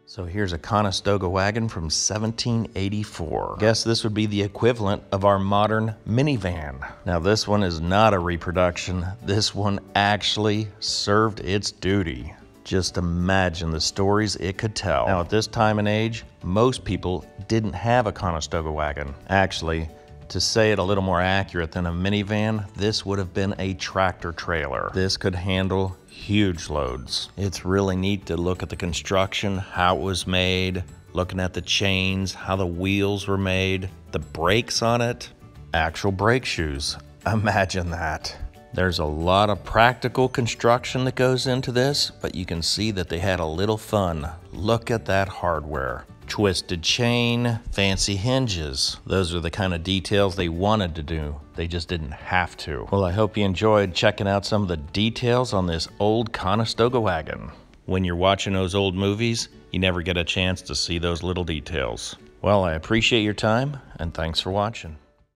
So here's a Conestoga wagon from 1784. I guess this would be the equivalent of our modern minivan. Now this one is not a reproduction. This one actually served its duty. Just imagine the stories it could tell. Now at this time and age, most people didn't have a Conestoga wagon. Actually, to say it a little more accurate than a minivan, this would have been a tractor trailer. This could handle huge loads. It's really neat to look at the construction, how it was made, looking at the chains, how the wheels were made, the brakes on it, actual brake shoes. Imagine that. There's a lot of practical construction that goes into this, but you can see that they had a little fun. Look at that hardware. Twisted chain, fancy hinges. Those are the kind of details they wanted to do. They just didn't have to. Well, I hope you enjoyed checking out some of the details on this old Conestoga wagon. When you're watching those old movies, you never get a chance to see those little details. Well, I appreciate your time, and thanks for watching.